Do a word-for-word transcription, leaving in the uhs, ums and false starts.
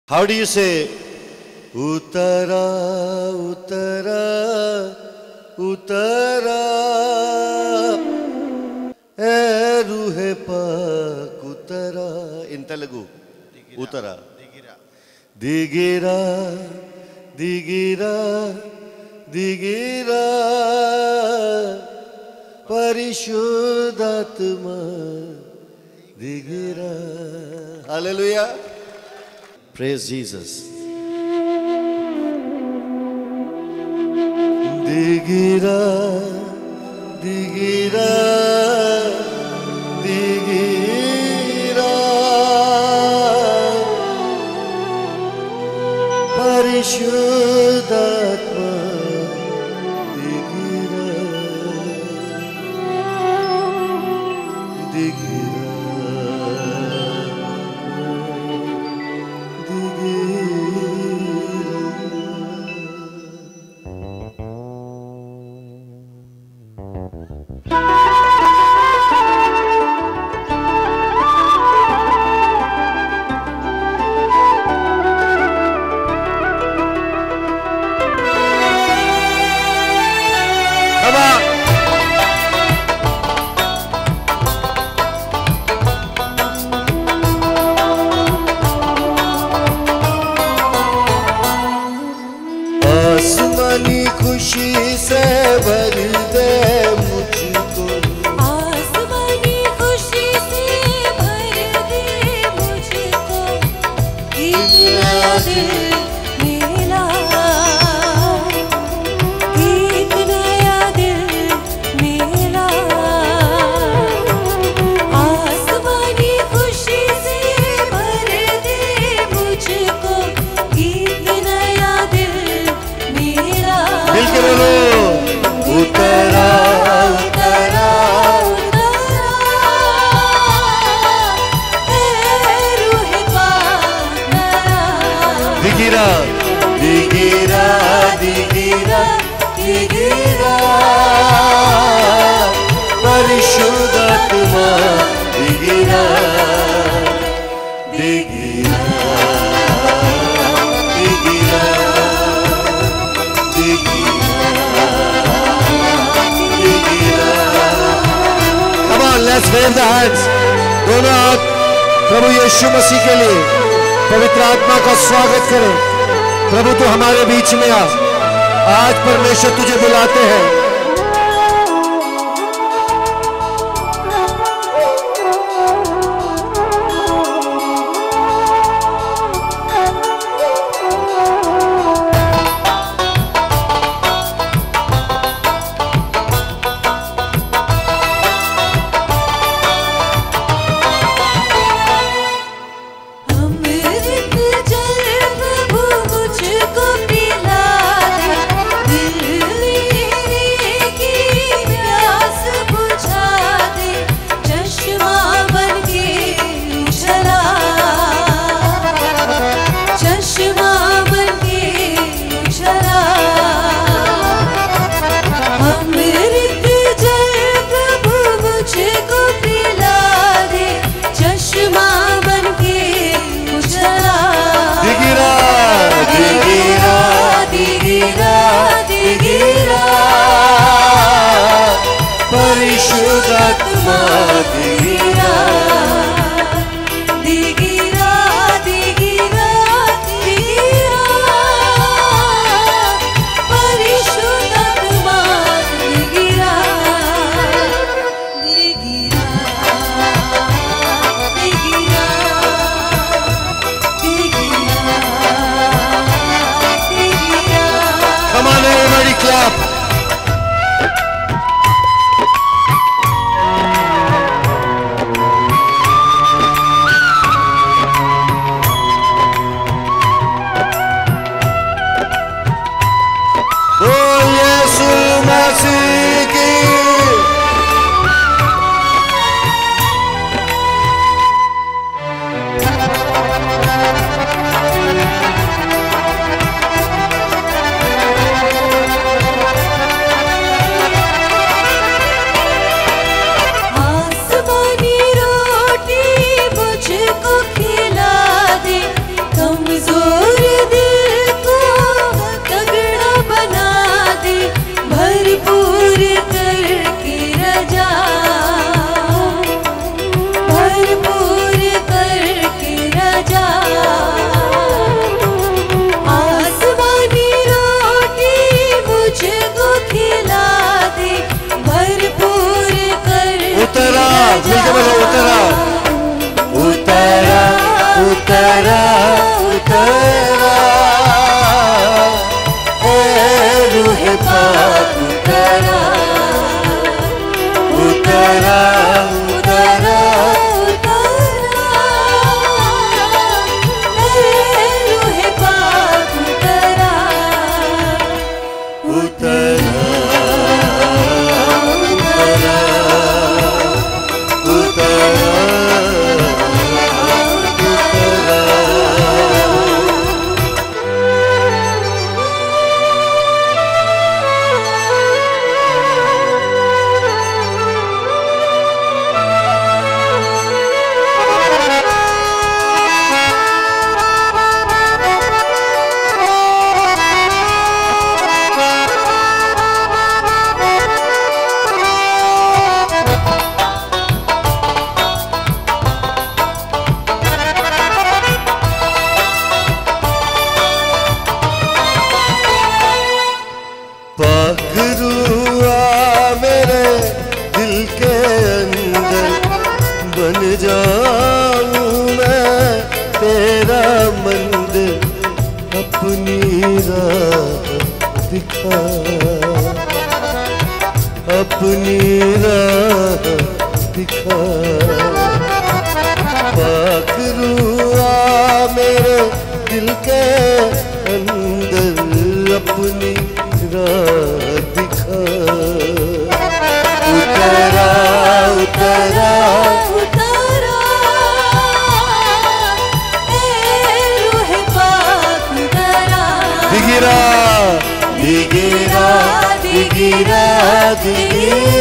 How do you say utara utara utara e ruhe pak utara in Telugu utara digira digira digira parishuddhatma digira. Hallelujah. Praise Jesus. Digira, digira, digira, parishuddhatma digira, digira. आसमानी खुशी से भर दे मुझको, आसमानी खुशी से भर दे मुझको, इतना दिल मेरा, एक नया दिल मेरा। आसमानी खुशी से भर दे मुझको, एक नया दिल मेरा। मिल के बोलो उतरा उतरा उतरा ए रूहे पाक मेरा। दिगिरा दिगिरा दिगिरा दिगिरा परिशुद्धात्मा दिगिरा दिगिरा दिगिरा Come on, let's wave the hands. दोनों हाथ प्रभु यीशु मसीह के लिए पवित्र आत्मा का स्वागत करें। प्रभु तू हमारे बीच में आ, आज परमेश्वर तुझे बुलाते हैं। मुझको पिला दे दिल मेरे राह दिखा। पाक रूआ मेरे दिल के अंदर अपनी राह दिखा। उतरा उतरा उतरा ए रूह पाक उतरा। दिगिरा दिगिरा दिगिरा दिगिरा